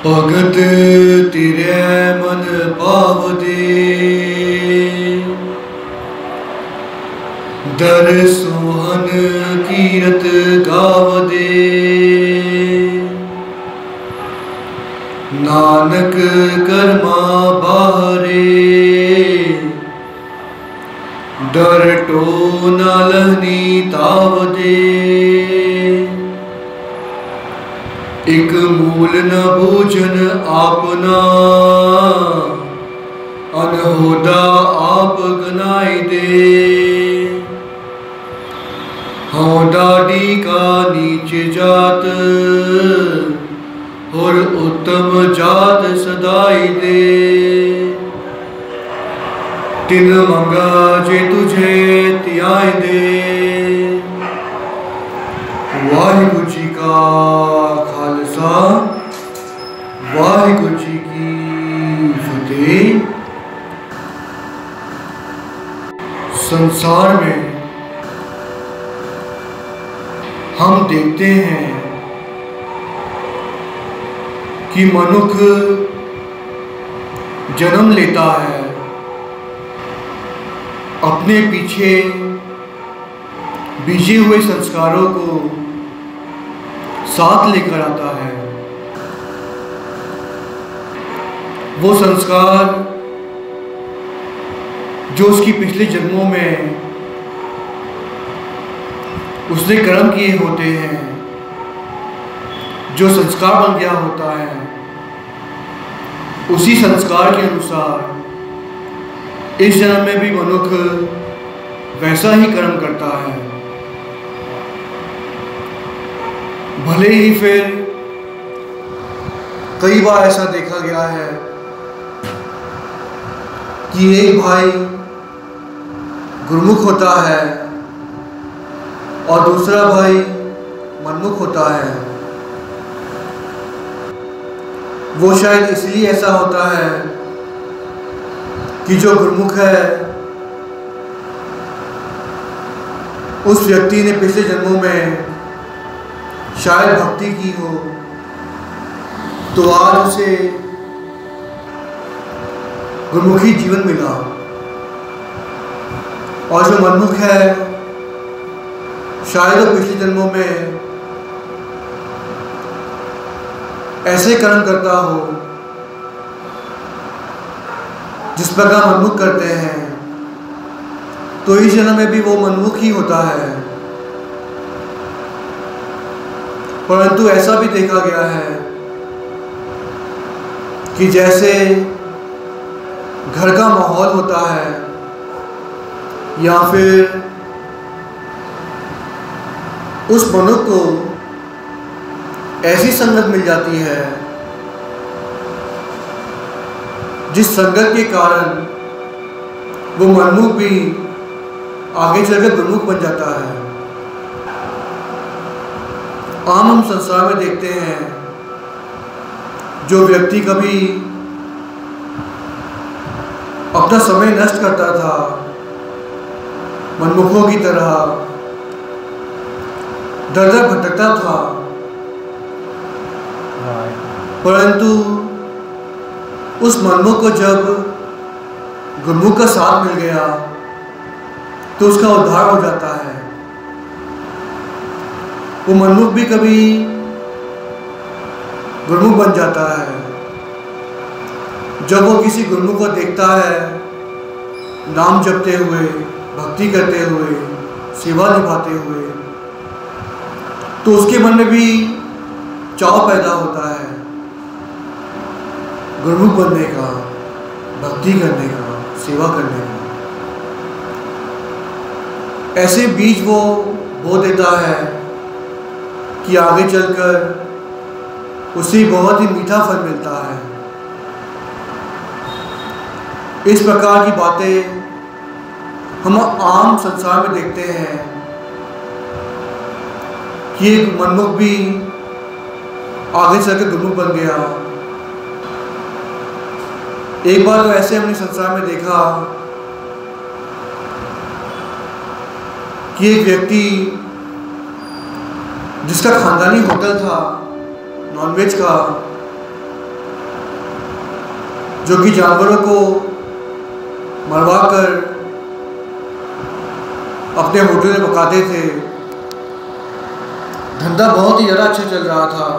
भगत तेरे मन पावदे, दर सोहन कीरत गावदे। नानक कर्मा बाहरे, दर टो नालहनी तावदे। एक मूल न भोजन आपना, अनहोदा आप गनाई दे। होदाडी का नीच जात, और उत्तम जात सदाई दे। तिन मंगा जे तुझे त्याई दे। वाहिगुरु जी का खालसा, वाहिगुरु जी की फतेह। संसार में हम देखते हैं कि मनुष्य जन्म लेता है, अपने पीछे बीजे हुए संस्कारों को साथ लेकर आता है। वो संस्कार जो उसकी पिछले जन्मों में उसने कर्म किए होते हैं, जो संस्कार बन गया होता है, उसी संस्कार के अनुसार इस जन्म में भी मनुष्य वैसा ही कर्म करता है। भले ही फिर कई बार ऐसा देखा गया है कि एक भाई गुरुमुख होता है और दूसरा भाई मनमुख होता है। वो शायद इसलिए ऐसा होता है कि जो गुरुमुख है उस व्यक्ति ने पिछले जन्मों में शायद भक्ति की हो, तो आज उसे गुरुमुखी जीवन मिला। और जो मनमुख है शायद वो पिछले जन्मों में ऐसे कर्म करता हो जिस प्रकार मनमुख करते हैं, तो इस जन्म में भी वो मनमुख ही होता है। परंतु ऐसा भी देखा गया है कि जैसे घर का माहौल होता है या फिर उस मनुष्य को ऐसी संगत मिल जाती है जिस संगत के कारण वो मनमुख भी आगे चलकर गुरुमुख बन जाता है। आम हम संसार में देखते हैं जो व्यक्ति कभी अपना समय नष्ट करता था मनमुखों की तरह, दर दर भटकता था, परंतु उस मनमुख को जब गुरुमुख का साथ मिल गया तो उसका उद्धार हो जाता है। वो मनमुख भी कभी गुरुमुख बन जाता है जब वो किसी गुरुमुख को देखता है नाम जपते हुए, भक्ति करते हुए, सेवा निभाते हुए, तो उसके मन में भी चाव पैदा होता है गुरुमुख बनने का, भक्ति करने का, सेवा करने का। ऐसे बीज वो बो देता है कि आगे चलकर उसे बहुत ही मीठा फल मिलता है। इस प्रकार की बातें हम आम संसार में देखते हैं कि एक मनमुख भी आगे चलकर गुरुमुख बन गया। एक बार तो ऐसे हमने संसार में देखा कि एक व्यक्ति जिसका खानदानी होटल था नॉनवेज का, जो कि जानवरों को मरवा कर अपने होटल में पकाते थे। धंधा बहुत ही ज़्यादा अच्छा चल रहा था,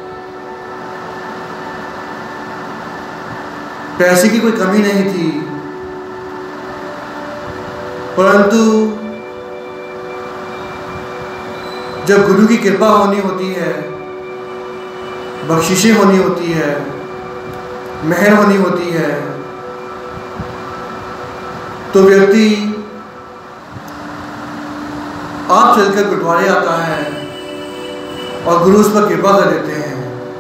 पैसे की कोई कमी नहीं थी। परंतु जब गुरु की कृपा होनी होती है, बख्शिशें होनी होती है, मेहर होनी होती है, तो व्यक्ति आप चलकर गुरुद्वारे आता है और गुरु उस पर कृपा कर देते हैं।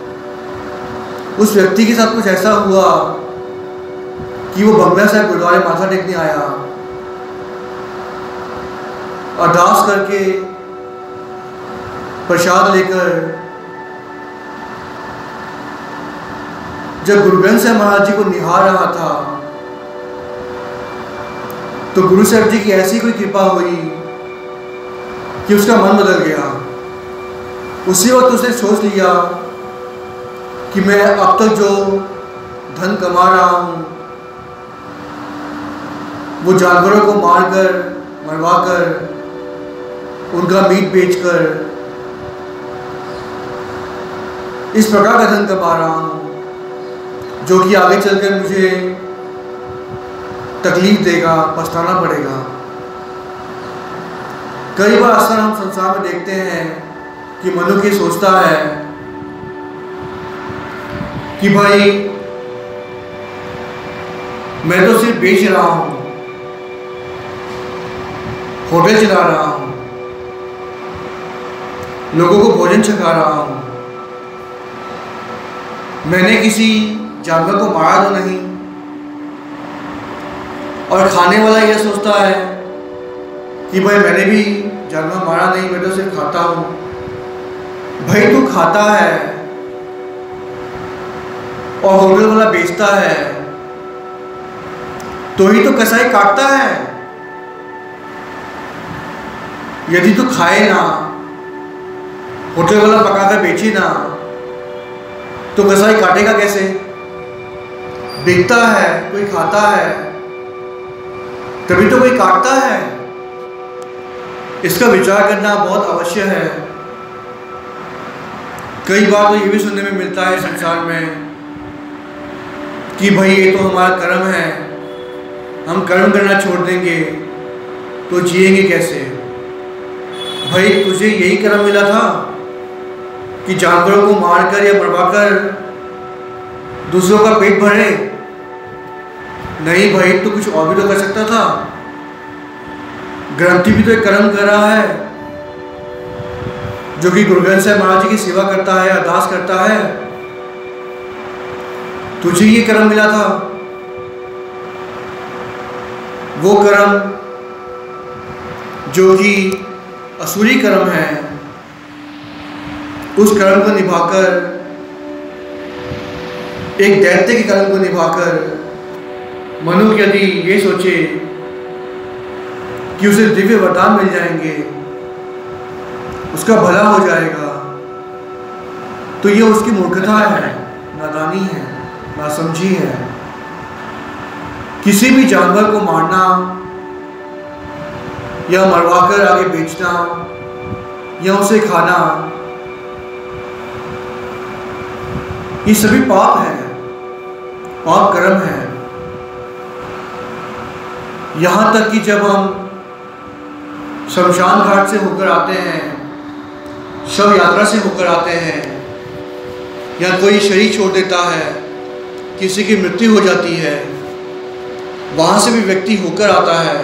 उस व्यक्ति के साथ कुछ ऐसा हुआ कि वो बंगला साहिब गुरुद्वारे माथा टेकने आया, अरदास करके प्रसाद लेकर जब गुरु ग्रंथ साहिब महाराज जी को निहार रहा था, तो गुरु साहिब जी की ऐसी कोई कृपा हुई कि उसका मन बदल गया। उसी वक्त उसने सोच लिया कि मैं अब तक जो धन कमा रहा हूँ वो जानवरों को मारकर, मरवाकर, उनका मीट बेचकर इस प्रकार का धन कमा रहा हूँ जो कि आगे चलकर मुझे तकलीफ देगा, पछताना पड़ेगा। कई बार अक्सर हम संसार में देखते हैं कि मनुष्य सोचता है कि भाई मैं तो सिर्फ बेच रहा हूँ, होटल चला रहा हूँ, लोगों को भोजन छका रहा हूँ, मैंने किसी जानवर को मारा तो नहीं। और खाने वाला यह सोचता है कि भाई मैंने भी जानवर मारा नहीं, मैं तो सिर्फ खाता हूँ। भाई तू खाता है और होटल वाला बेचता है तो ही तो कसाई काटता है। यदि तू खाए ना, होटल वाला पकाकर बेचे ना, तो कसाई काटेगा कैसे? बिकता है, कोई खाता है, तभी तो कोई काटता है। इसका विचार करना बहुत आवश्यक है। कई बार तो ये भी सुनने में मिलता है संसार में कि भाई ये तो हमारा कर्म है, हम कर्म करना छोड़ देंगे तो जिएंगे कैसे? भाई तुझे यही कर्म मिला था कि जानवरों को मारकर या मरवाकर दूसरों का पेट भरे? नहीं भाई, तो कुछ और भी तो कर सकता था। ग्रंथी भी तो एक कर्म कर रहा है जो कि गुरु ग्रंथ साहिब महाराज जी की सेवा करता है, अरदास करता है। तुझे ये कर्म मिला था, वो कर्म जो कि असुरी कर्म है, उस कर्म को निभाकर, एक दैत्य के कर्म को निभाकर मनुष्य यदि ये सोचे कि उसे दिव्य वरदान मिल जाएंगे, उसका भला हो जाएगा, तो ये उसकी मूर्खता है, नादानी है, नासमझी है। किसी भी जानवर को मारना या मरवाकर आगे बेचना या उसे खाना, ये सभी पाप है, पाप कर्म है। यहाँ तक कि जब हम शमशान घाट से होकर आते हैं, शव यात्रा से होकर आते हैं, या कोई शरीर छोड़ देता है, किसी की मृत्यु हो जाती है, वहाँ से भी व्यक्ति होकर आता है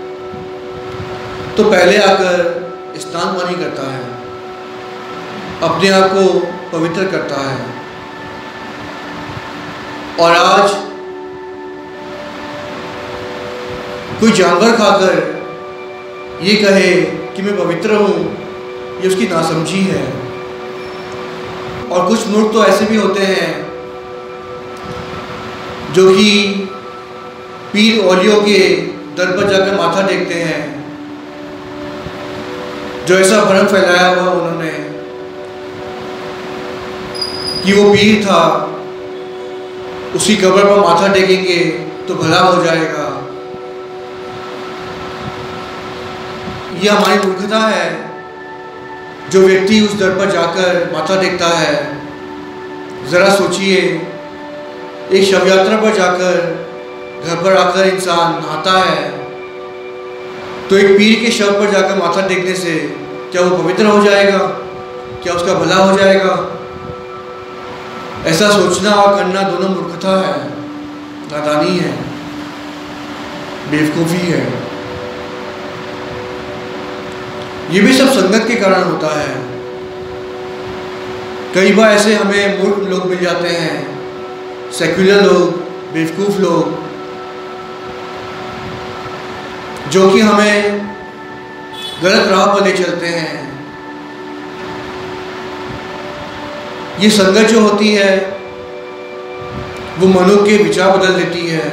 तो पहले आकर स्नान पानी करता है, अपने आप को पवित्र करता है। और आज कोई जानवर खाकर ये कहे कि मैं पवित्र हूँ, ये उसकी नासमझी है। और कुछ मूर्ख तो ऐसे भी होते हैं जो कि पीर औलियों के दर पर जाकर माथा टेकते हैं, जो ऐसा भ्रम फैलाया हुआ उन्होंने कि वो पीर था उसकी कब्र पर माथा टेकेंगे तो भला हो जाएगा। यह हमारी मूर्खता है। जो व्यक्ति उस दर पर जाकर माथा टेकता है, ज़रा सोचिए, एक शव यात्रा पर जाकर घर पर आकर इंसान नहाता है, तो एक पीर के शव पर जाकर माथा टेकने से क्या वो पवित्र हो जाएगा? क्या उसका भला हो जाएगा? ऐसा सोचना और करना दोनों मूर्खता है, नादानी है, बेवकूफ़ी है। ये भी सब संगत के कारण होता है। कई बार ऐसे हमें मूर्ख लोग मिल जाते हैं, सेक्युलर लोग, बेवकूफ़ लोग, जो कि हमें गलत राह पर ले चलते हैं। ये संगत जो होती है वो मनुष्य के विचार बदल देती है,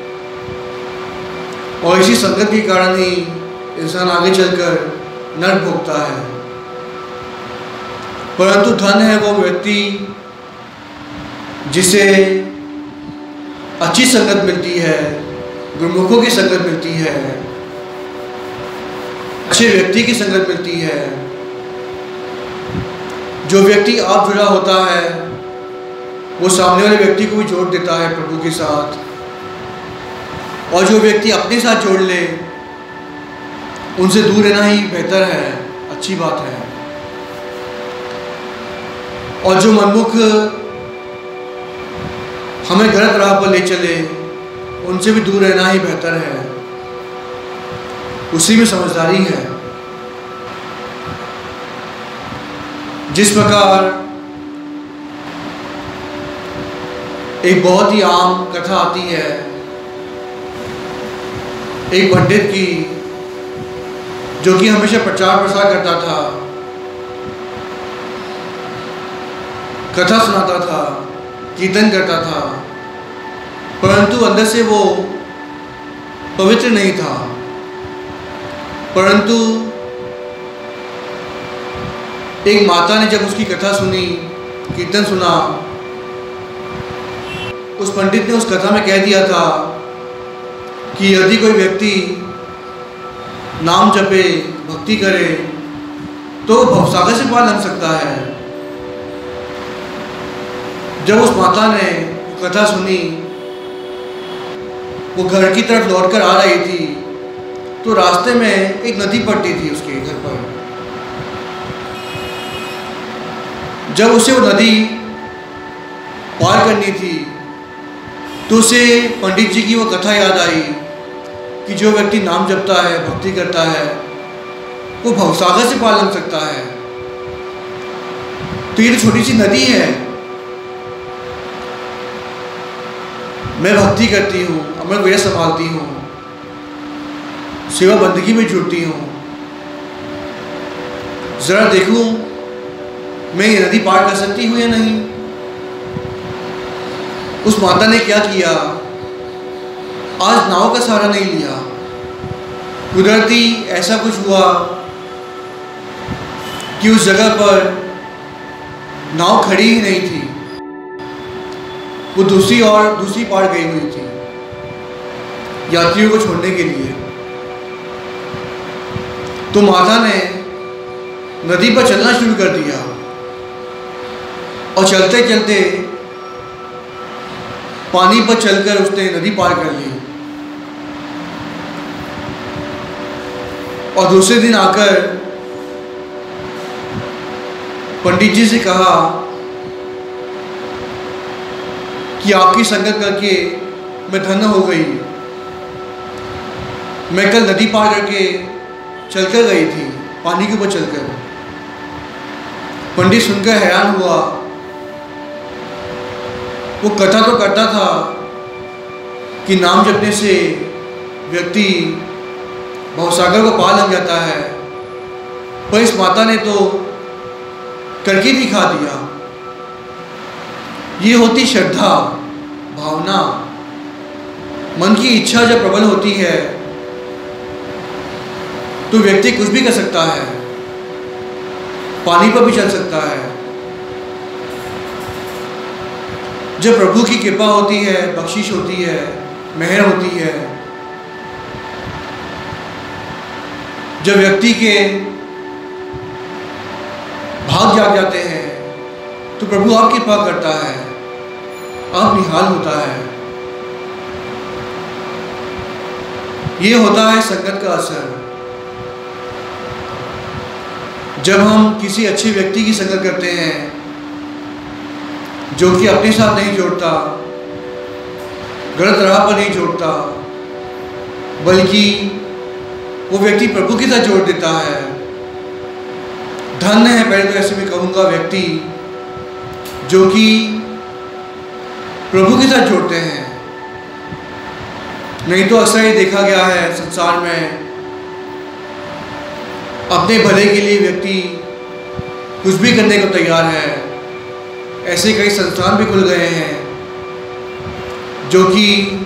और इसी संगत के कारण ही इंसान आगे चलकर नर्क भोगता है। परंतु धन है वो व्यक्ति जिसे अच्छी संगत मिलती है, गुरुमुखों की संगत मिलती है, अच्छे व्यक्ति की संगत मिलती है। जो व्यक्ति आप जुड़ा होता है वो सामने वाले व्यक्ति को भी जोड़ देता है प्रभु के साथ, और जो व्यक्ति अपने साथ जोड़ ले उनसे दूर रहना ही बेहतर है, अच्छी बात है। और जो मनमुख हमें गलत राह पर ले चले उनसे भी दूर रहना ही बेहतर है, उसी में समझदारी है। जिस प्रकार एक बहुत ही आम कथा आती है एक पंडित की, जो कि हमेशा प्रचार प्रसार करता था, कथा सुनाता था, कीर्तन करता था, परंतु अंदर से वो पवित्र नहीं था। परंतु एक माता ने जब उसकी कथा सुनी, कीर्तन सुना, उस पंडित ने उस कथा में कह दिया था कि यदि कोई व्यक्ति नाम जपे, भक्ति करे, तो भवसागर से पार लग सकता है। जब उस माता ने कथा सुनी, वो घर की तरफ लौटकर आ रही थी, तो रास्ते में एक नदी पड़ती थी उसके घर पर। जब उसे वो नदी पार करनी थी तो उसे पंडित जी की वो कथा याद आई कि जो व्यक्ति नाम जपता है, भक्ति करता है, वो भवसागर से पार लग सकता है। तो ये तो छोटी सी नदी है, मैं भक्ति करती हूँ, अमर वेद संभालती हूँ, सेवा बंदगी में जुड़ती हूँ, जरा देखूं मैं ये नदी पार कर सकती हूँ या नहीं। उस माता ने क्या किया, आज नाव का सहारा नहीं लिया। कुदरती ऐसा कुछ हुआ कि उस जगह पर नाव खड़ी ही नहीं थी, वो दूसरी पार गई हुई थी यात्रियों को छोड़ने के लिए। तो माता ने नदी पर चलना शुरू कर दिया, और चलते चलते पानी पर चलकर उसने नदी पार कर ली। और दूसरे दिन आकर पंडित जी से कहा कि आपकी संगत करके मैं धन्य हो गई, मैं कल नदी पार करके चलकर गई थी, पानी के ऊपर चलकर। पंडित सुनकर हैरान हुआ। वो कथा तो करता था कि नाम जपने से व्यक्ति भवसागर को पार लग जाता है, पर इस माता ने तो करके दिखा दिया। ये होती श्रद्धा, भावना। मन की इच्छा जब प्रबल होती है तो व्यक्ति कुछ भी कर सकता है, पानी पर भी चल सकता है। जब प्रभु की कृपा होती है, बख्शिश होती है, मेहर होती है, जब व्यक्ति के भाग जाग जाते हैं तो प्रभु आप कृपा करता है, आप निहाल होता है। ये होता है संगत का असर। जब हम किसी अच्छे व्यक्ति की संगत करते हैं जो कि अपने साथ नहीं जोड़ता, गलत राह पर नहीं जोड़ता, बल्कि वो व्यक्ति प्रभु के साथ जोड़ देता है। धन्य है, पहले तो ऐसे मैं कहूँगा, व्यक्ति जो कि प्रभु के साथ जोड़ते हैं। नहीं तो अक्सर ये देखा गया है संसार में, अपने भले के लिए व्यक्ति कुछ भी करने को तैयार है। ऐसे कई संस्थान भी खुल गए हैं जो कि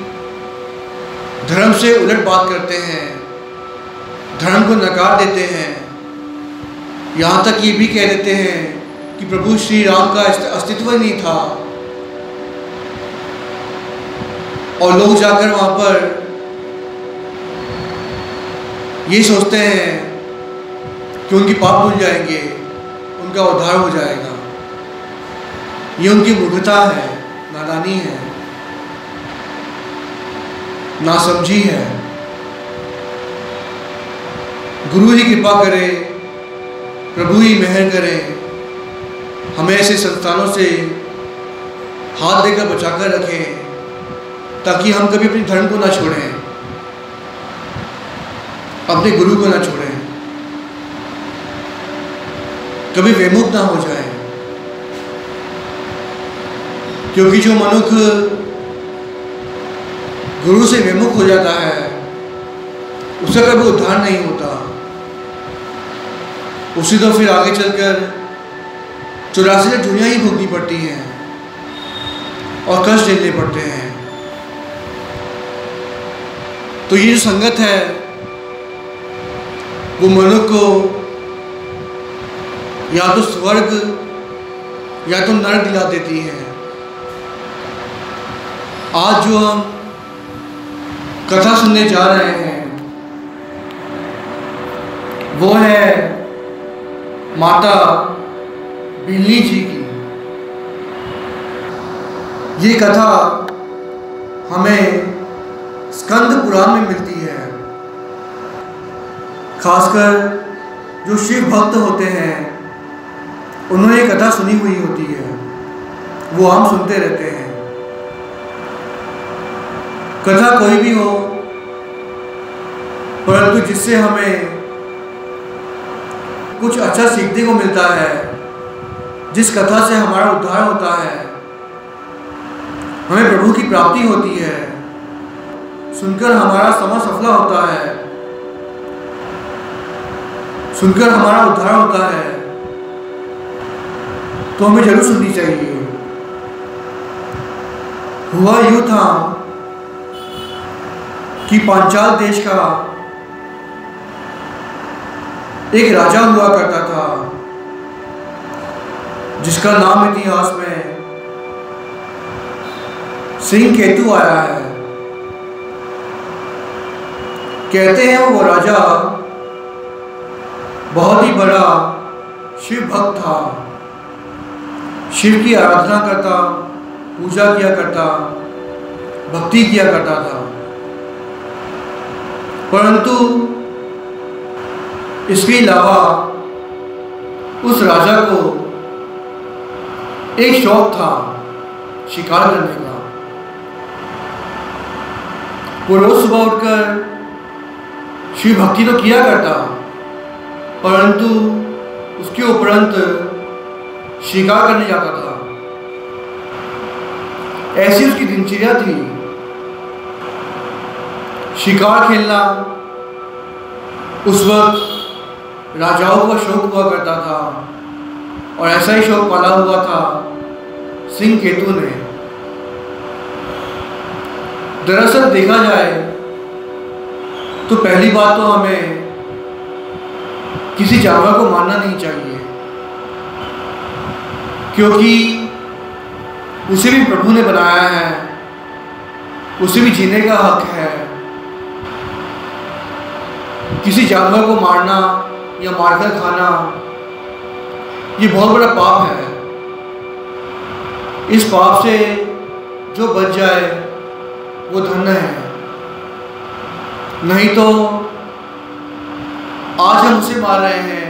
धर्म से उलट बात करते हैं, धर्म को नकार देते हैं, यहाँ तक ये भी कह देते हैं कि प्रभु श्री राम का अस्तित्व ही नहीं था। और लोग जाकर वहाँ पर ये सोचते हैं कि उनकी पाप भूल जाएंगे, उनका उद्धार हो जाएगा। ये उनकी मूर्खता है, नादानी है, नासमझी है। गुरु ही कृपा करे, प्रभु ही मेहर करे, हमें ऐसे संस्थानों से हाथ देकर बचाकर रखें ताकि हम कभी अपने धर्म को ना छोड़ें, अपने गुरु को ना छोड़ें, कभी विमुख ना हो जाए। क्योंकि जो मनुष्य गुरु से विमुख हो जाता है उसका कभी उद्धार नहीं होता। उसी तो फिर आगे चलकर 84 दुनिया ही भोगनी पड़ती हैं और कष्ट झेलने पड़ते हैं। तो ये जो संगत है वो मनुष्य को या तो स्वर्ग या तो नरक दिला देती है। आज जो हम कथा सुनने जा रहे हैं वो है माता बिल्ली जी की। ये कथा हमें स्कंद पुराण में मिलती है। खासकर जो शिव भक्त होते हैं उन्होंने ये कथा सुनी हुई होती है, वो हम सुनते रहते हैं। कथा कोई भी हो, परंतु जिससे हमें कुछ अच्छा सीखने को मिलता है, जिस कथा से हमारा उद्धार होता है, हमें प्रभु की प्राप्ति होती है, सुनकर हमारा समय सफल होता है, सुनकर हमारा उद्धार होता है, तो हमें जरूर सुननी चाहिए। हुआ यूं था कि पांचाल देश का एक राजा हुआ करता था जिसका नाम इतिहास में सिंह केतु आया है। कहते हैं वो राजा बहुत ही बड़ा शिव भक्त था, शिव की आराधना करता, पूजा किया करता, भक्ति किया करता था। परंतु इसके अलावा उस राजा को एक शौक था शिकार करने का। वो रोज सुबह उठकर शिव भक्ति तो किया करता, परंतु उसके उपरांत शिकार करने जाता था। ऐसी उसकी दिनचर्या थी। शिकार खेलना उस वक्त राजाओं का शौक हुआ करता था, और ऐसा ही शौक पाला हुआ था सिंह केतु ने। दरअसल देखा जाए तो पहली बात तो हमें किसी जानवर को मारना नहीं चाहिए, क्योंकि उसे भी प्रभु ने बनाया है, उसे भी जीने का हक है। किसी जानवर को मारना या मारकर खाना ये बहुत बड़ा पाप है। इस पाप से जो बच जाए वो धन्य है। नहीं तो आज हम उसे मार रहे हैं,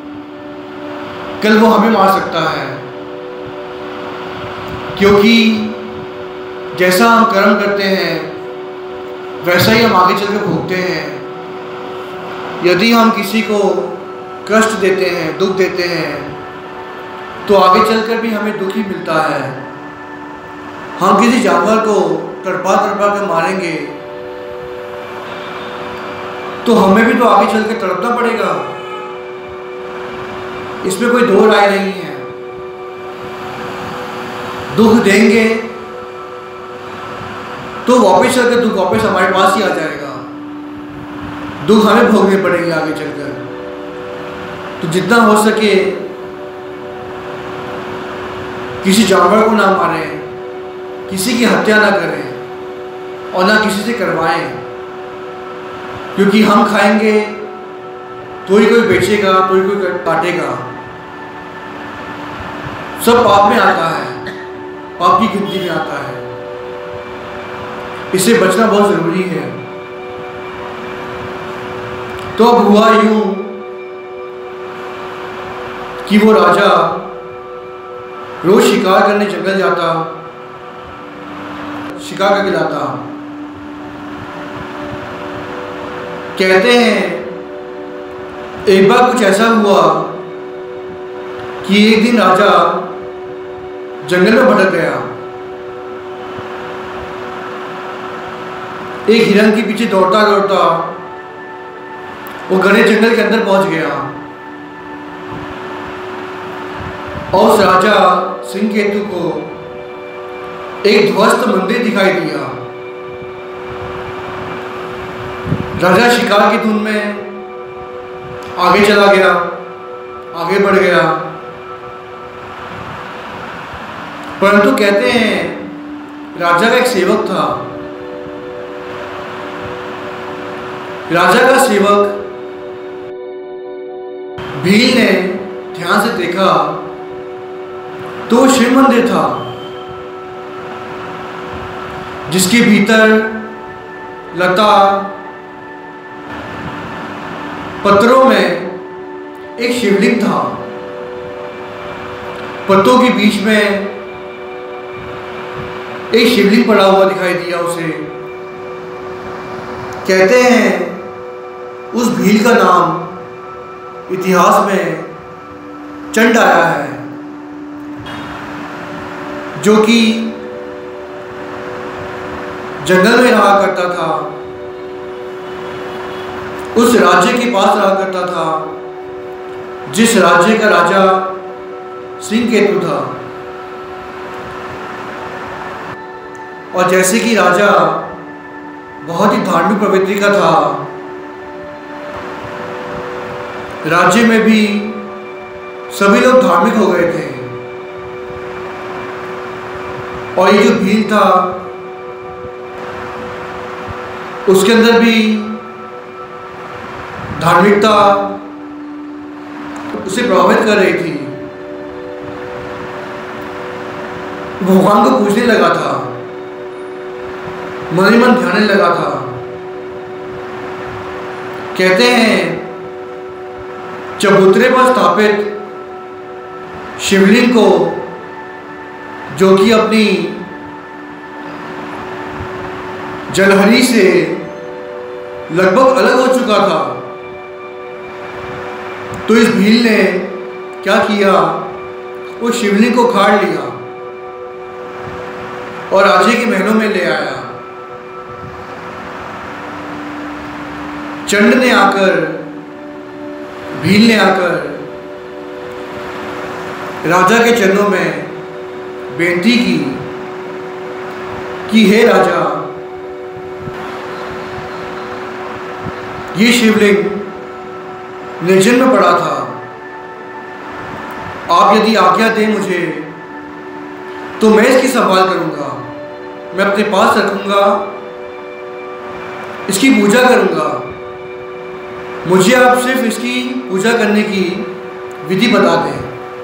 कल वो हमें मार सकता है, क्योंकि जैसा हम कर्म करते हैं वैसा ही हम आगे चलकर भोगते हैं। यदि हम किसी को कष्ट देते हैं, दुख देते हैं, तो आगे चलकर भी हमें दुख ही मिलता है। हम किसी जानवर को तड़पा तड़पा कर मारेंगे तो हमें भी तो आगे चलकर तड़पना पड़ेगा, इसमें कोई दो राय नहीं है। दुख देंगे तो वापस चलकर दुख वापस हमारे पास ही आ जाएगा, दुख हमें भोगने पड़ेंगे आगे चलकर। तो जितना हो सके किसी जानवर को ना मारें, किसी की हत्या ना करें और ना किसी से करवाएं, क्योंकि हम खाएंगे तो ही कोई बेचेगा, तो ही कोई काटेगा। सब पाप में आता है, पाप की गिनती में आता है। इससे बचना बहुत जरूरी है। तो अब हुआ यूं कि वो राजा रोज शिकार करने जंगल जाता, शिकार करके लाता। कहते हैं एक बार कुछ ऐसा हुआ कि एक दिन राजा जंगल में भटक गया। एक हिरन के पीछे दौड़ता दौड़ता वो घने जंगल के अंदर पहुंच गया और उस राजा सिंहकेतु को एक ध्वस्त मंदिर दिखाई दिया। राजा शिकार की धुन में आगे चला गया, आगे बढ़ गया, परंतु कहते हैं राजा का एक सेवक था। राजा का सेवक भील ने ध्यान से देखा तो शिव मंदिर था, जिसके भीतर लता पत्थरों में एक शिवलिंग था। पत्तों के बीच में एक शिवलिंग पड़ा हुआ दिखाई दिया उसे। कहते हैं उस भील का नाम इतिहास में चंड आया है, जो कि जंगल में रहा करता था, उस राज्य के पास रहा करता था जिस राज्य का राजा सिंहकेतु था। और जैसे कि राजा बहुत ही धार्मिक प्रवृत्ति का था, राज्य में भी सभी लोग धार्मिक हो गए थे। और ये जो भील था उसके अंदर भी धार्मिकता उसे प्रभावित कर रही थी। भगवान को पूजने लगा था, मन ही मन ध्यान लगा था। कहते हैं चबूतरे पर स्थापित शिवलिंग को, जो कि अपनी जलहरी से लगभग अलग हो चुका था, तो इस भील ने क्या किया, उस शिवलिंग को खाड़ लिया और राजे के महलों में ले आया। चंड ने आकर, भील ने आकर राजा के चरणों में बेनती की कि हे राजा, ये शिवलिंग निर्जन में पड़ा था, आप यदि आज्ञा दें मुझे तो मैं इसकी संभाल करूँगा, मैं अपने पास रखूँगा, इसकी पूजा करूँगा। मुझे आप सिर्फ इसकी पूजा करने की विधि बता दें।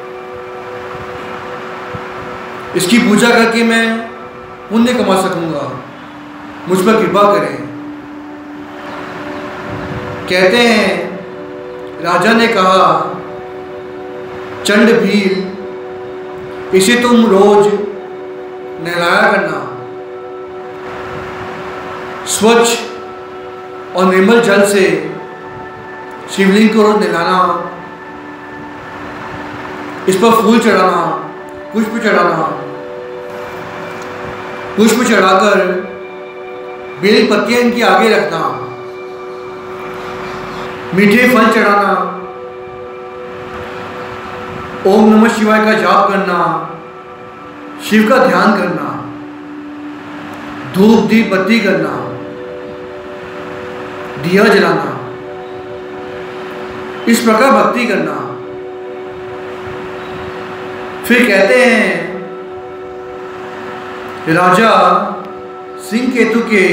इसकी पूजा करके मैं पुण्य कमा सकूँगा, मुझ पर कृपा करें। कहते हैं राजा ने कहा, चंड भील, इसे तुम रोज नहलाया करना, स्वच्छ और निर्मल जल से शिवलिंग को रोज नहलाना, इस पर फूल चढ़ाना, पुष्प चढ़ाना, पुष्प चढ़ाकर बेल पत्तियां इनके आगे रखना, मीठे फल चढ़ाना, ओम नमः शिवाय का जाप करना, शिव का ध्यान करना, धूप दीप बत्ती करना, दिया जलाना, इस प्रकार भक्ति करना। फिर कहते हैं राजा सिंह केतु के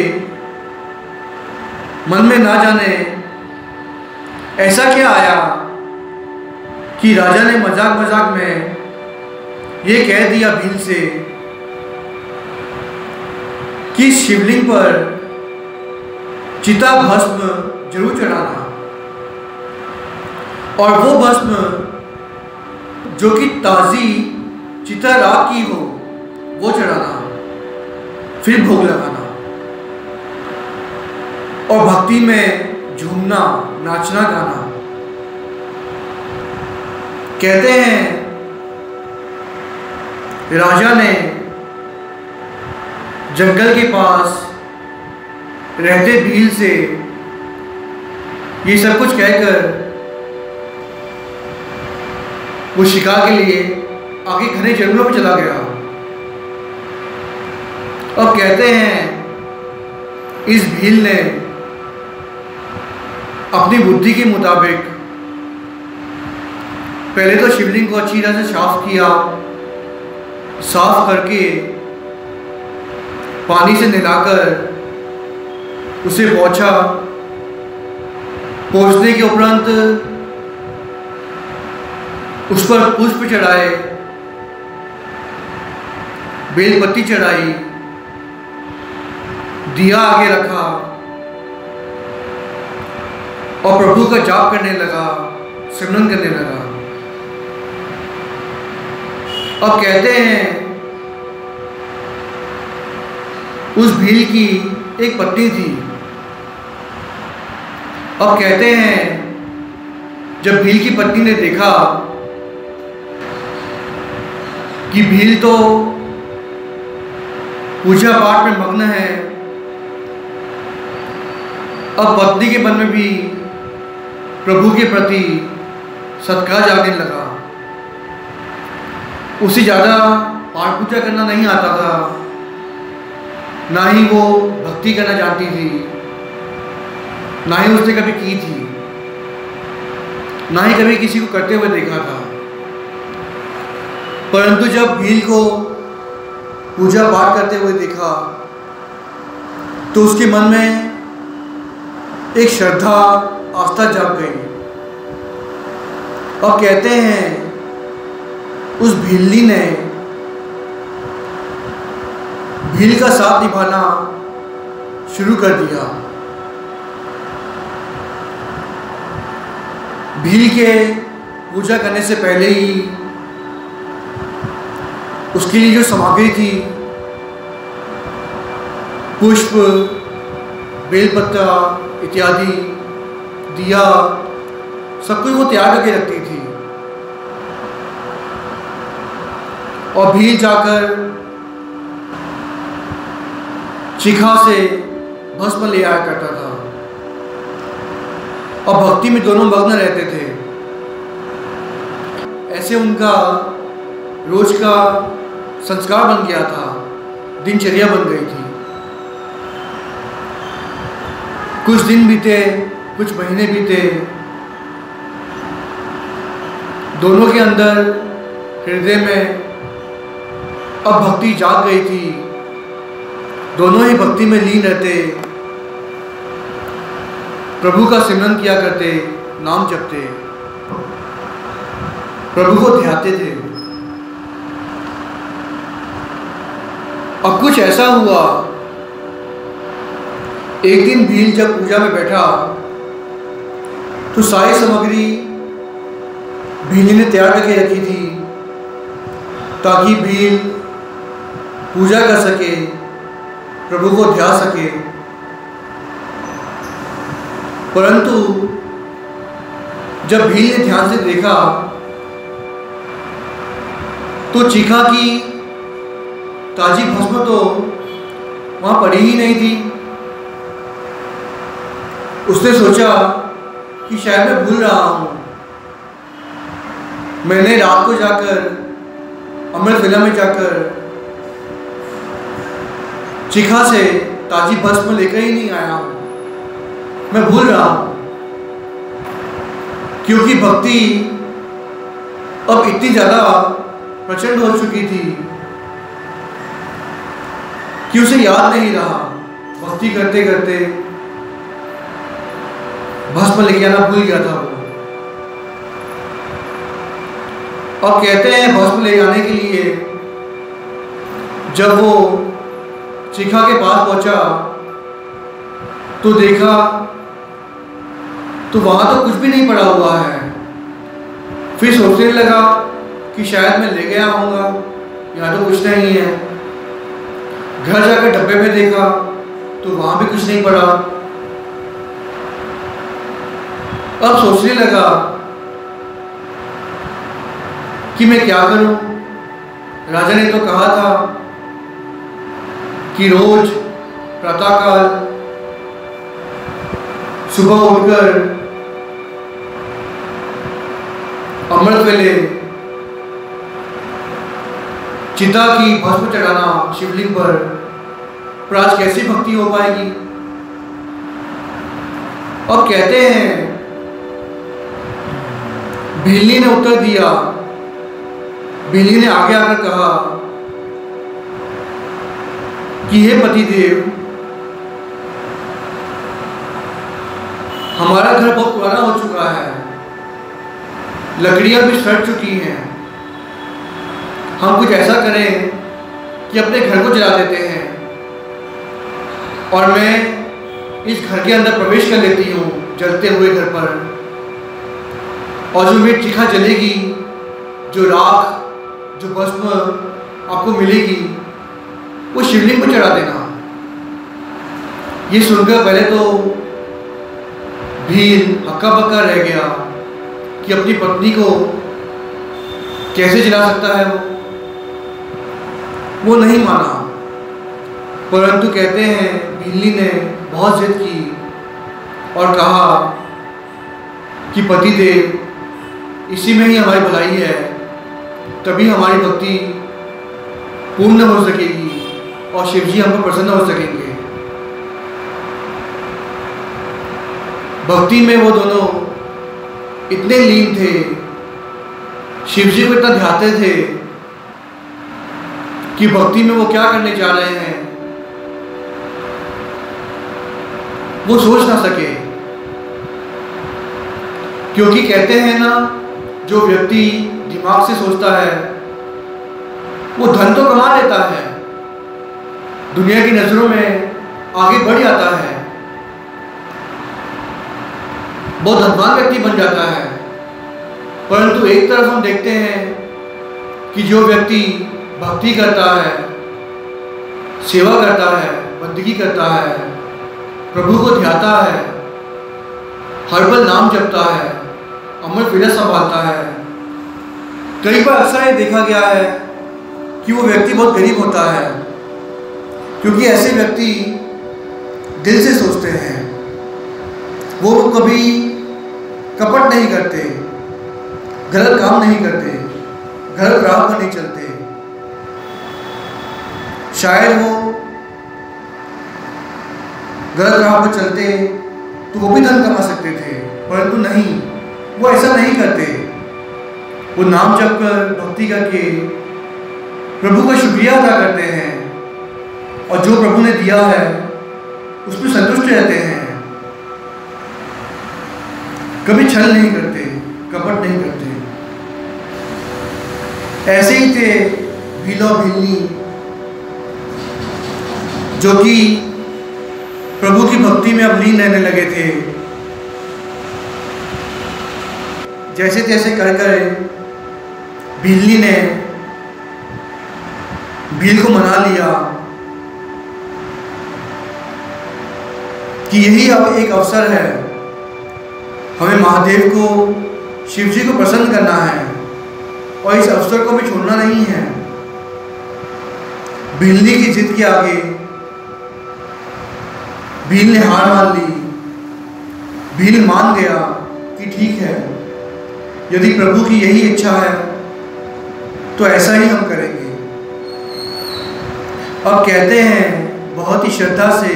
मन में ना जाने ऐसा क्या आया कि राजा ने मजाक मजाक में ये कह दिया भील से कि शिवलिंग पर चिता भस्म जरूर चढ़ाना, और वो भस्म जो कि ताजी चिता राख की हो वो चढ़ाना, फिर भोग लगाना और भक्ति में झूमना, नाचना, गाना। कहते हैं राजा ने जंगल के पास रहते भील से ये सब कुछ कहकर वो शिकार के लिए आगे घने जंगलों में चला गया। अब कहते हैं इस भील ने अपनी बुद्धि के मुताबिक पहले तो शिवलिंग को अच्छी तरह से साफ किया, साफ करके पानी से नहलाकर उसे पोंछा, पोंछने के उपरांत उस पर पुष्प चढ़ाए, बेलपत्ती चढ़ाई, दिया आगे रखा और प्रभु का जाप करने लगा, सिमरन करने लगा। अब कहते हैं उस भील की एक पत्नी थी। अब कहते हैं जब भील की पत्नी ने देखा कि भील तो पूजा पाठ में मग्न है, अब पत्नी के मन में भी प्रभु के प्रति सत्कार जागने लगा। उसे ज़्यादा पाठ पूजा करना नहीं आता था, ना ही वो भक्ति करना जानती थी, ना ही उसने कभी की थी, ना ही कभी किसी को करते हुए देखा था। परंतु जब भील को पूजा पाठ करते हुए देखा तो उसके मन में एक श्रद्धा, आस्था जाग गई। अब कहते हैं उस भीलनी ने भील का साथ निभाना शुरू कर दिया। भील के पूजा करने से पहले ही उसके लिए जो सामग्री थी, पुष्प, बेलपत्ता इत्यादि, दिया, सब कुछ वो तैयार करके रखती थी। और भील जाकर शिखा से भस्म ले आया करता था और भक्ति में दोनों मग्न रहते थे। ऐसे उनका रोज का संस्कार बन गया था, दिनचर्या बन गई थी। कुछ दिन बीते, कुछ महीने बीते, दोनों के अंदर हृदय में अब भक्ति जाग गई थी, दोनों ही भक्ति में लीन रहते, प्रभु का सिमरन किया करते, नाम जपते, प्रभु को ध्याते थे। अब कुछ ऐसा हुआ, एक दिन भील जब पूजा में बैठा तो सारी सामग्री भील ने तैयार करके रखी थी ताकि भील पूजा कर सके, प्रभु को ध्या सके। परंतु जब भील ने ध्यान से देखा तो चीखा कि ताजी भस्म तो वहां पड़ी ही नहीं थी। उसने सोचा कि शायद मैं भूल रहा हूं। मैंने रात को जाकर अमृतवेला में जाकर चिखा से ताजी भस्म लेकर ही नहीं आया हूं, मैं भूल रहा हूं। क्योंकि भक्ति अब इतनी ज्यादा प्रचंड हो चुकी थी कि उसे याद नहीं रहा। भक्ति करते करते भस्म लेके आना भूल गया था वो। और कहते हैं भस्म ले जाने के लिए जब वो चिखा के पास पहुंचा तो देखा तो वहां तो कुछ भी नहीं पड़ा हुआ है। फिर सोचने लगा कि शायद मैं ले गया होऊंगा, यहाँ तो कुछ नहीं है। घर जाकर डब्बे में देखा तो वहां भी कुछ नहीं पड़ा। अब सोचने लगा कि मैं क्या करूं। राजा ने तो कहा था कि रोज प्रातःकाल सुबह उठकर अमृत वेले चिता की भस्म चढ़ाना शिवलिंग पर आज कैसी भक्ति हो पाएगी। और कहते हैं भीली ने उत्तर दिया, भीली ने आगे आकर कहा कि हे पतिदेव, हमारा घर बहुत पुराना हो चुका है, लकड़ियां भी सड़ चुकी हैं। हम कुछ ऐसा करें कि अपने घर को जला देते हैं और मैं इस घर के अंदर प्रवेश कर लेती हूँ जलते हुए घर पर, और जो मेरी चिखा जलेगी, जो राख, जो भस्म आपको मिलेगी वो शिवलिंग पर चढ़ा देना। ये सुनकर पहले तो भील हक्का बक्का रह गया कि अपनी पत्नी को कैसे जला सकता है वो नहीं माना। परंतु कहते हैं भीली ने बहुत जिद की और कहा कि पतिदेव, इसी में ही हमारी भलाई है, तभी हमारी भक्ति पूर्ण हो सकेगी और शिवजी हम पर प्रसन्न हो सकेंगे। भक्ति में वो दोनों इतने लीन थे, शिवजी को इतना ध्याते थे कि भक्ति में वो क्या करने जा रहे हैं वो सोच ना सके। क्योंकि कहते हैं ना, जो व्यक्ति दिमाग से सोचता है वो धन तो कमा लेता है, दुनिया की नजरों में आगे बढ़ जाता है, बहुत धनवान व्यक्ति बन जाता है। परंतु एक तरफ हम देखते हैं कि जो व्यक्ति भक्ति करता है, सेवा करता है, बंदगी करता है, प्रभु को ध्याता है, हर पल नाम जपता है, अमृत वेला संभालता है, कई बार अक्सर ये देखा गया है कि वो व्यक्ति बहुत गरीब होता है, क्योंकि ऐसे व्यक्ति दिल से सोचते हैं, वो कभी कपट नहीं करते, गलत काम नहीं करते, गलत राह पर नहीं चलते। शायद वो गलत राह पर चलते तो वो भी धन कमा सकते थे, परंतु नहीं, वो ऐसा नहीं करते। वो नाम जप कर, भक्ति करके प्रभु का शुक्रिया अदा करते हैं और जो प्रभु ने दिया है उस पर संतुष्ट रहते हैं। कभी छल नहीं करते, कपट नहीं करते। ऐसे ही थे भील और भीलनी, जो कि प्रभु की भक्ति में अब लीन रहने लगे थे। जैसे तैसे कर भीलनी ने भील को मना लिया कि यही अब एक अवसर है, हमें महादेव को, शिव जी को प्रसन्न करना है और इस अवसर को भी छोड़ना नहीं है। भीलनी की जिद के आगे भील ने हार मान ली। भील मान गया कि ठीक है, यदि प्रभु की यही इच्छा है तो ऐसा ही हम करेंगे। अब कहते हैं बहुत ही श्रद्धा से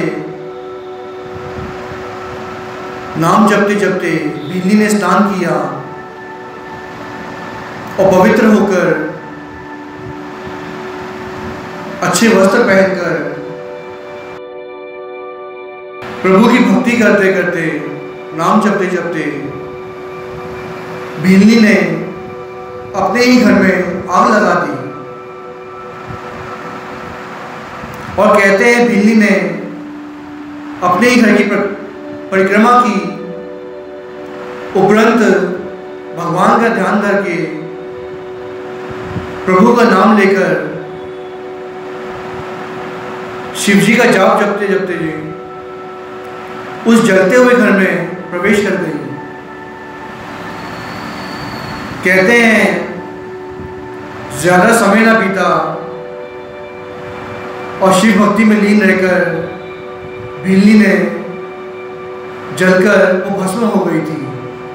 नाम जपते जपते भीलनी ने स्नान किया और पवित्र होकर अच्छे वस्त्र पहनकर प्रभु की भक्ति करते करते, नाम जपते जपते भीलनी ने अपने ही घर में आग लगा दी। और कहते हैं भीलनी ने अपने ही घर की परिक्रमा की, उपरंत भगवान का ध्यान करके, प्रभु का नाम लेकर, शिव जी का जाप जपते जपते जी उस जलते हुए घर में प्रवेश कर गई। कहते हैं ज्यादा समय ना बीता और शिव भक्ति में लीन रहकर भीलनी ने जलकर वो भस्म हो गई थी।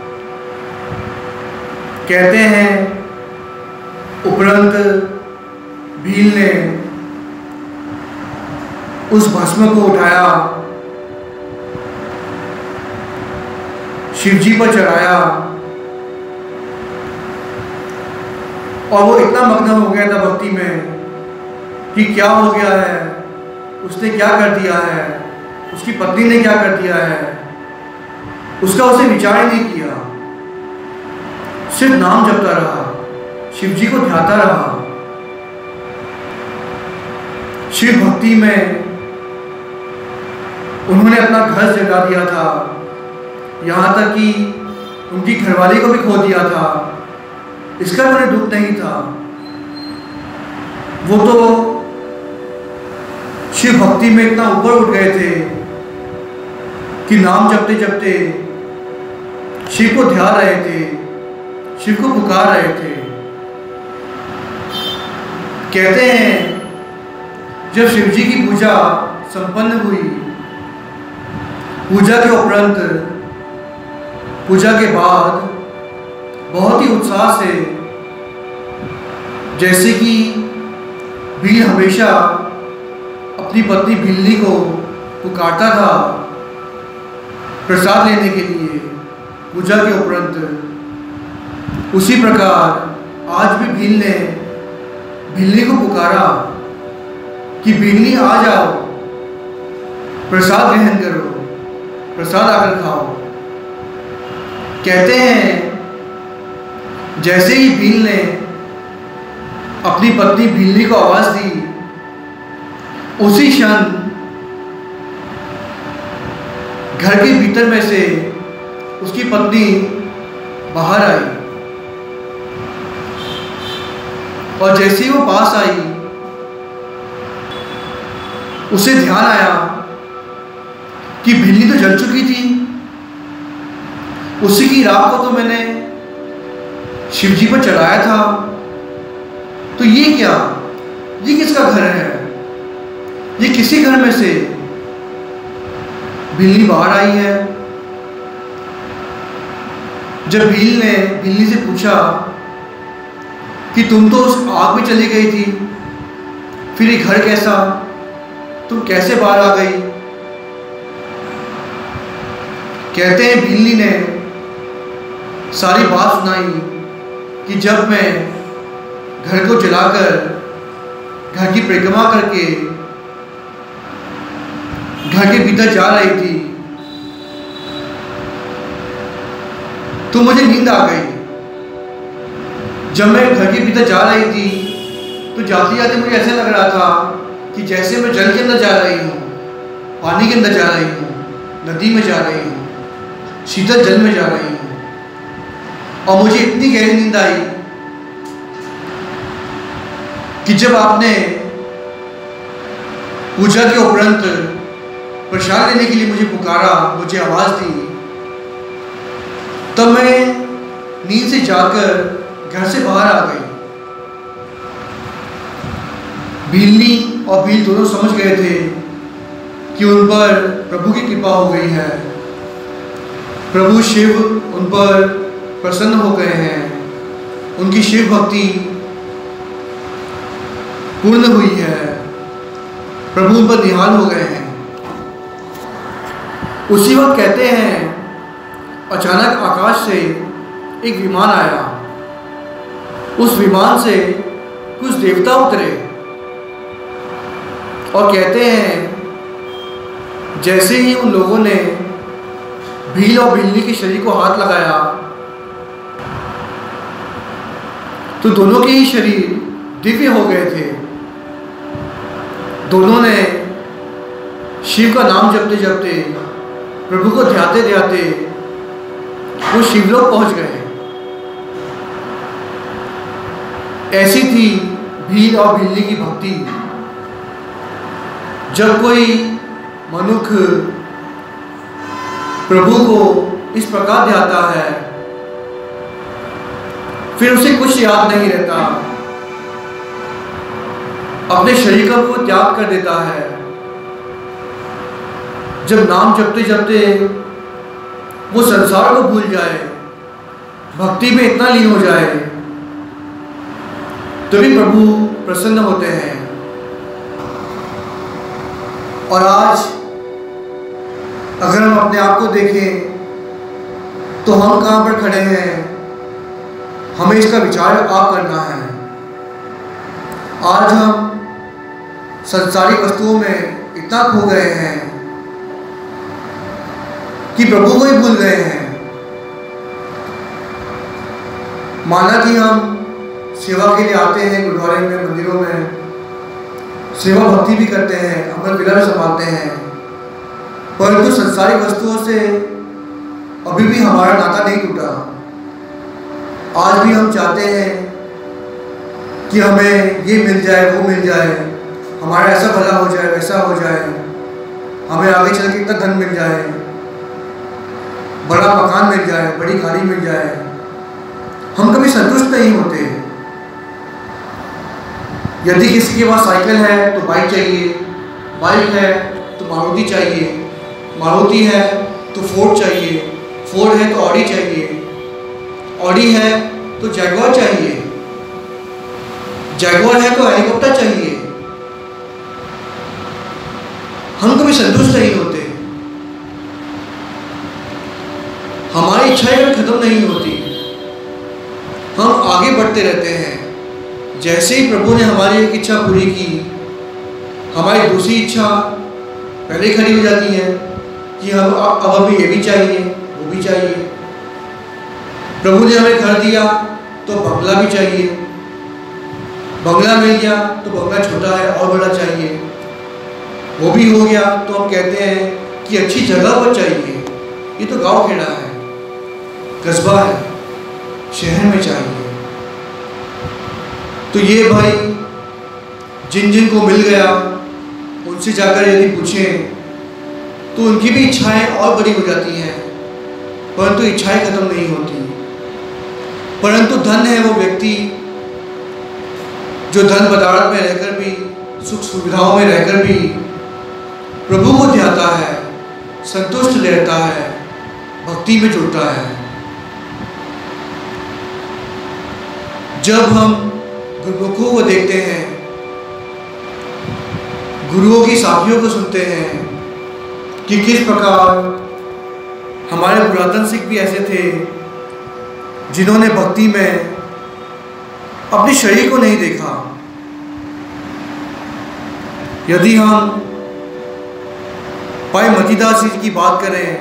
कहते हैं उपरंत भील ने उस भस्म को उठाया, शिव जी पर चढ़ाया और वो इतना मग्न हो गया था भक्ति में कि क्या हो गया है, उसने क्या कर दिया है, उसकी पत्नी ने क्या कर दिया है, उसका उसे विचार नहीं किया। सिर्फ नाम जपता रहा, शिव जी को ध्याता रहा। शिव भक्ति में उन्होंने अपना घर जगा दिया था, यहाँ तक कि उनकी घरवाली को भी खो दिया था। इसका उन्हें दुख नहीं था। वो तो शिव भक्ति में इतना ऊपर उठ गए थे कि नाम जपते जपते शिव को ध्यान रहे थे, शिव को पुकार रहे थे। कहते हैं जब शिव जी की पूजा संपन्न हुई, पूजा के उपरांत, पूजा के बाद बहुत ही उत्साह से, जैसे कि भील हमेशा अपनी पत्नी भीलनी को पुकारता था प्रसाद लेने के लिए पूजा के उपरांत, उसी प्रकार आज भी भील ने भीलनी को पुकारा कि भीलनी आ जाओ, प्रसाद ग्रहण करो, प्रसाद आकर खाओ। कहते हैं जैसे ही भील ने अपनी पत्नी भीलनी को आवाज दी, उसी क्षण घर के भीतर में से उसकी पत्नी बाहर आई और जैसे ही वो पास आई, उसे ध्यान आया कि भीलनी तो जल चुकी थी, उसी की राख को तो मैंने शिव जी पर चढ़ाया था, तो ये क्या, ये किसका घर है? ये किसी घर में से भीलनी बाहर आई है। जब भील ने भीलनी से पूछा कि तुम तो उस आग में चली गई थी, फिर ये घर कैसा, तुम कैसे बाहर आ गई? कहते हैं भीलनी ने सारी बात सुनाई कि जब मैं घर को जलाकर घर की परिक्रमा करके घर के भीतर जा रही थी तो मुझे नींद आ गई। जब मैं घर के भीतर जा रही थी तो जाते जाते मुझे ऐसा लग रहा था कि जैसे मैं जल के अंदर जा रही हूँ, पानी के अंदर जा रही हूँ, नदी में जा रही हूँ, शीतल जल में जा रही हूँ। और मुझे इतनी गहरी नींद आई कि जब आपने पूजा के उपरांत प्रसाद लेने के लिए मुझे पुकारा, मुझे आवाज़ दी, तब मैं नींद से जाकर घर से बाहर आ गई। भीलनी और भील दोनों समझ गए थे कि उन पर प्रभु की कृपा हो गई है, प्रभु शिव उन पर प्रसन्न हो गए हैं, उनकी शिव भक्ति पूर्ण हुई है, प्रभु उन पर निहाल हो गए हैं। उसी वक्त कहते हैं अचानक आकाश से एक विमान आया। उस विमान से कुछ देवता उतरे और कहते हैं जैसे ही उन लोगों ने भील और भीलनी के शरीर को हाथ लगाया तो दोनों के ही शरीर दिव्य हो गए थे। दोनों ने शिव का नाम जपते जपते, प्रभु को ध्याते ध्याते वो शिवलोक पहुंच गए। ऐसी थी भील और भीलनी की भक्ति। जब कोई मनुष्य प्रभु को इस प्रकार ध्याता है फिर उसे कुछ याद नहीं रहता, अपने शरीर का वो त्याग कर देता है। जब नाम जपते जपते वो संसार को भूल जाए, भक्ति में इतना लीन हो जाए, तभी प्रभु प्रसन्न होते हैं। और आज अगर हम अपने आप को देखें तो हम कहाँ पर खड़े हैं, हमें इसका विचार आप करना है। आज हम संसारिक वस्तुओं में इतना खो गए हैं कि प्रभु को ही भूल गए हैं। माना कि हम सेवा के लिए आते हैं गुरुद्वारे में, मंदिरों में सेवा भक्ति भी करते हैं, अमृत विला भी संभालते हैं, परंतु संसारिक वस्तुओं से अभी भी हमारा नाता नहीं टूटा। आज भी हम चाहते हैं कि हमें ये मिल जाए, वो मिल जाए, हमारा ऐसा भला हो जाए, वैसा हो जाए, हमें आगे चल के इतना धन मिल जाए, बड़ा मकान मिल जाए, बड़ी गाड़ी मिल जाए। हम कभी संतुष्ट नहीं होते। यदि किसी के पास साइकिल है तो बाइक चाहिए, बाइक है तो मारुति चाहिए, मारुति है तो फोर्ड चाहिए, फोर्ड है तो ऑडी चाहिए, ऑडी है तो जैगुआर चाहिए, जैगुआर है तो हेलीकॉप्टर चाहिए। हम कभी संतुष्ट नहीं होते, हमारी इच्छाएं कभी खत्म नहीं होती, हम आगे बढ़ते रहते हैं। जैसे ही प्रभु ने हमारी एक इच्छा पूरी की, हमारी दूसरी इच्छा पहले खड़ी हो जाती है कि हम अब हमें ये भी चाहिए, वो भी चाहिए। प्रभु ने हमें घर दिया तो बंगला भी चाहिए, बंगला मिल गया तो बंगला छोटा है और बड़ा चाहिए, वो भी हो गया तो हम कहते हैं कि अच्छी जगह पर चाहिए। ये तो गांव खेड़ा है, कस्बा है, शहर में चाहिए। तो ये भाई जिन जिन को मिल गया उनसे जाकर यदि पूछें तो उनकी भी इच्छाएं और बड़ी हो जाती हैं, परंतु इच्छाएं खत्म नहीं होती। परंतु धन है वो व्यक्ति जो धन पदार्थ में रहकर भी, सुख सुविधाओं में रहकर भी प्रभु को ध्याता है, संतुष्ट रहता है, भक्ति में जुड़ता है। जब हम गुरुमुखों को देखते हैं, गुरुओं की साखियों को सुनते हैं कि किस प्रकार हमारे पुरातन सिख भी ऐसे थे जिन्होंने भक्ति में अपने शरीर को नहीं देखा, यदि हम भाई मतीदास जी की बात करें,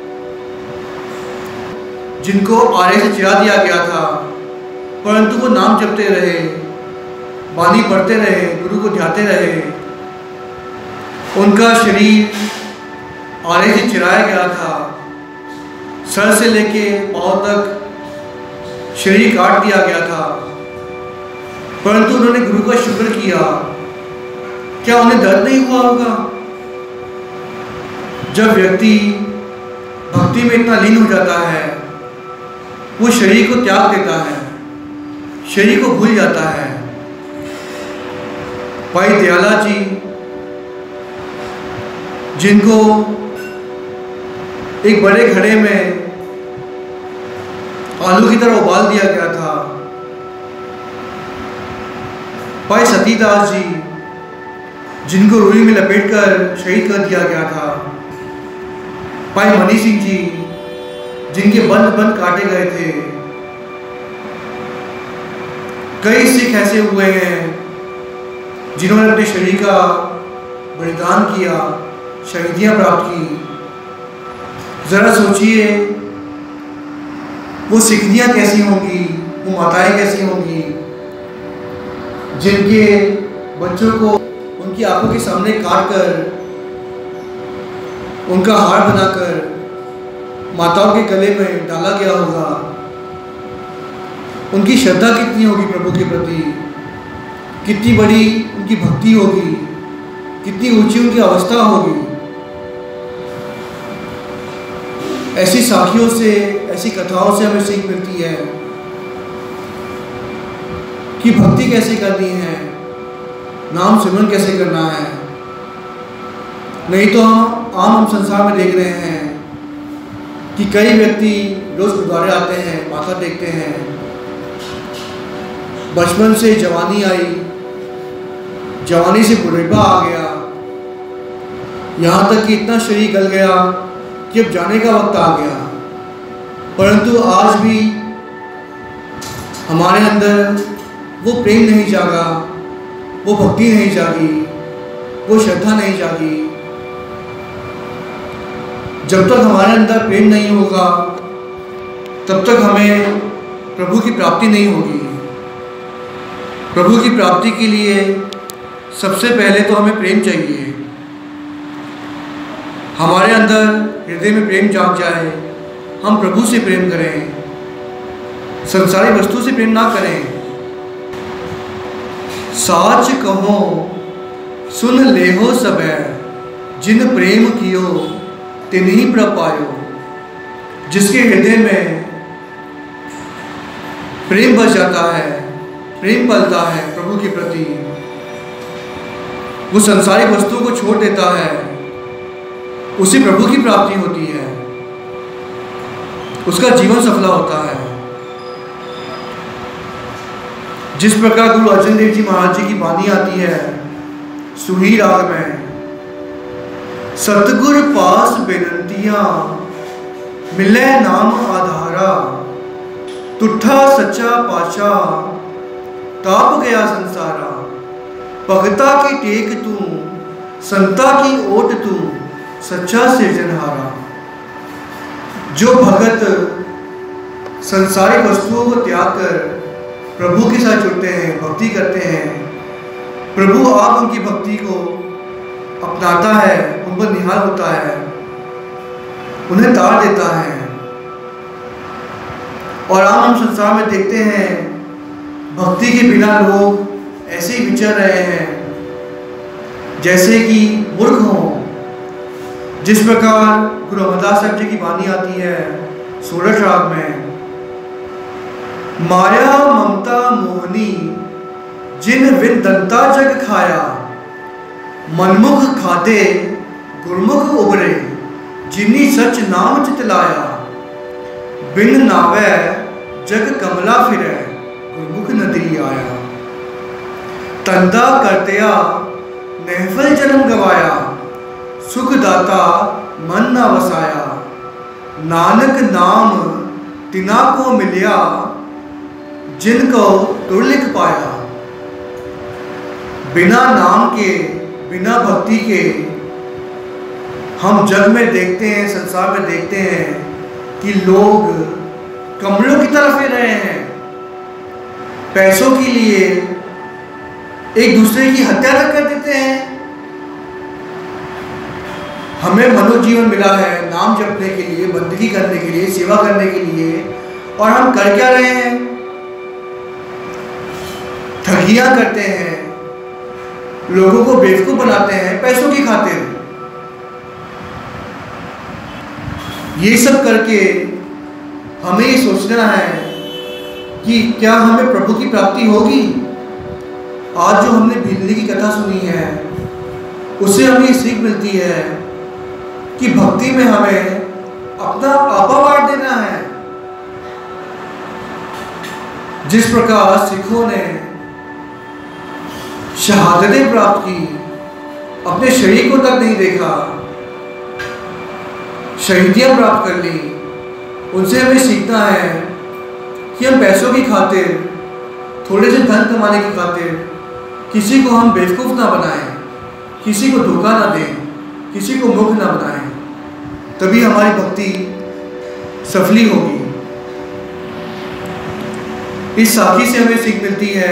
जिनको आरे से चिरा दिया गया था, परंतु वो नाम जपते रहे, बानी पढ़ते रहे, गुरु को ध्याते रहे। उनका शरीर आरे से चिराया गया था, सर से लेके पांव तक शरीर काट दिया गया था, परंतु उन्होंने गुरु का शुक्र किया। क्या उन्हें दर्द नहीं हुआ होगा? जब व्यक्ति भक्ति में इतना लीन हो जाता है, वो शरीर को त्याग देता है, शरीर को भूल जाता है। भाई दयाला जी, जिनको एक बड़े घड़े में आलू की तरह उबाल दिया गया था, भाई सतीदास जी, जिनको रुई में लपेटकर शहीद कर दिया गया था, भाई मनी सिंह जी, जिनके बंद बंद काटे गए थे। कई सिख ऐसे हुए हैं जिन्होंने अपने शरीर का बलिदान किया, शहीदियां प्राप्त की। जरा सोचिए वो सिखदियां कैसी होंगी, वो माताएं कैसी होंगी, जिनके बच्चों को उनकी आंखों के सामने काट कर उनका हार बनाकर माताओं के गले में डाला गया होगा। उनकी श्रद्धा कितनी होगी प्रभु के प्रति, कितनी बड़ी उनकी भक्ति होगी, कितनी ऊंची उनकी अवस्था होगी। ऐसी साखियों से, ऐसी कथाओं से हमें सीख मिलती है कि भक्ति कैसे करनी है, नाम सिमरन कैसे करना है। नहीं तो हम संसार में देख रहे हैं कि कई व्यक्ति रोज गुरुद्वारे आते हैं, माथा टेकते हैं, बचपन से जवानी आई, जवानी से बुढ़ापा आ गया, यहाँ तक कि इतना शरीर गल गया कि अब जाने का वक्त आ गया, परंतु आज भी हमारे अंदर वो प्रेम नहीं जागा, वो भक्ति नहीं जागी, वो श्रद्धा नहीं जागी। जब तक हमारे अंदर प्रेम नहीं होगा, तब तक हमें प्रभु की प्राप्ति नहीं होगी। प्रभु की प्राप्ति के लिए सबसे पहले तो हमें प्रेम चाहिए। हमारे अंदर हृदय में प्रेम जाग जाए, हम प्रभु से प्रेम करें, संसारी वस्तु से प्रेम ना करें। साच कहो सुन लेहो सबे, जिन प्रेम कियो तिन्ही प्रभ पायो। जिसके हृदय में प्रेम बस जाता है, प्रेम पलता है प्रभु के प्रति, वो संसारिक वस्तुओं को छोड़ देता है, उसे प्रभु की प्राप्ति होती है, उसका जीवन सफल होता है। जिस प्रकार गुरु अर्जन देव जी महाराज जी की वाणी आती है सुही राग में, सतगुर पास बेनंतियां मिले नाम आधारा, तुठा सच्चा पाचा ताप गया संसारा। भगता की टेक तू, संता की ओट तू, सच्चा सिरजनहारा। जो भगत संसारिक वस्तुओं को त्याग कर प्रभु के साथ जुड़ते हैं, भक्ति करते हैं, प्रभु आप उनकी भक्ति को अपनाता है, उन पर निहाल होता है, उन्हें तार देता है। और हम संसार में देखते हैं भक्ति के बिना लोग ऐसे ही विचर रहे हैं जैसे कि मूर्ख हों। जिस प्रकार गुरु अमरदास साहब जी की वाणी आती है सोरठ राग में, माया ममता मोहनी जिन विन दंता जग खाया, मनमुख खाते गुरमुख उबरे, जिन्नी सच नाम चितलाया। बिन नावे जग कमला फिरे, गुरमुख नदी आया। तंदा करतया महफल जन्म गवाया, सुख दाता मन न वसाया। नानक नाम तिना को मिलिया, जिनको तुर लिख पाया। बिना नाम के बिना भक्ति के हम जग में देखते हैं, संसार में देखते हैं कि लोग कमलों की तरफ ही रहे हैं, पैसों के लिए एक दूसरे की हत्या तक कर देते हैं। हमें मनुष्य जीवन मिला है नाम जपने के लिए, बंदगी करने के लिए, सेवा करने के लिए, और हम कर क्या रहे हैं? ठगियां करते हैं, लोगों को बेवकूफ बनाते हैं पैसों की खातिर। ये सब करके हमें ये सोचना है कि क्या हमें प्रभु की प्राप्ति होगी। आज जो हमने भिल्ली की कथा सुनी है उससे हमें सीख मिलती है कि भक्ति में हमें अपना आपा बांट देना है। जिस प्रकार सिखों ने शहादतें प्राप्त की, अपने शरीर को तक नहीं देखा, शहीदियां प्राप्त कर ली, उनसे हमें सीखना है कि हम पैसों की खातिर, थोड़े से धन कमाने की खातिर किसी को हम बेवकूफ ना बनाएं, किसी को धोखा ना दें, किसी को मूर्ख ना बनाएं, तभी हमारी भक्ति सफली होगी। इस साखी से हमें सीख मिलती है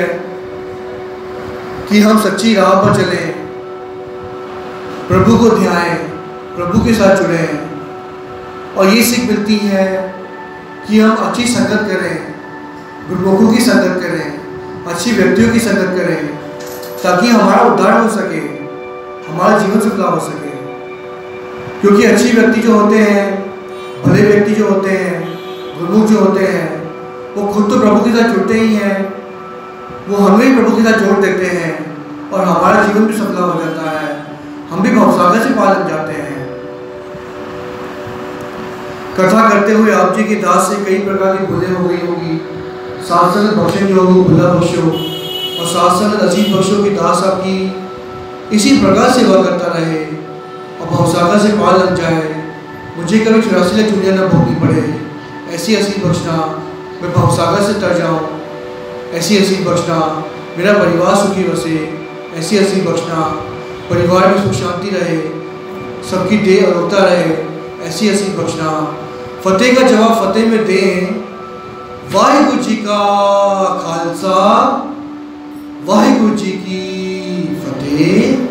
कि हम सच्ची राह पर चलें, प्रभु को ध्याएं, प्रभु के साथ जुड़ें, और ये सीख मिलती है कि हम अच्छी संगत करें, गुरुमुखों की संगत करें, अच्छी व्यक्तियों की संगत करें, ताकि हमारा उद्धार हो सके, हमारा जीवन सफला हो सके। क्योंकि अच्छी व्यक्ति जो होते हैं, भले व्यक्ति जो होते हैं, गुरुमुख जो होते हैं, वो खुद तो प्रभु के साथ जुड़ते ही हैं, वो हमें भी प्रभु के साथ जोड़ देते हैं और हमारा जीवन भी सफला हो जाता है, हम भी भवसागर से पार लग जाते हैं। कथा करते हुए आप जी की दास से कई प्रकार की भूलें हो गई होगी। साथ संगत बख्शन जो हो भुला बख्शो, और साथ संगत अजीब बख्शो की दास आपकी इसी प्रकार सेवा करता रहे और भवसागर से पार लग जाए। मुझे कभी 84 लाख चुनिया न भोगनी पड़े, ऐसी हसीब बख्शना, मैं भवसागर से तर जाऊँ, ऐसी हसीब बख्शना, मेरा परिवार सुखी बसे, ऐसी हसीब बख्शना, परिवार में सुख शांति रहे, सबकी देह अरोगता रहे, ऐसी हसीब बख्शना। फतेह का जवाब फतेह में दें। वाहिगुरु जी का खालसा, वाहिगुरु जी की फतेह।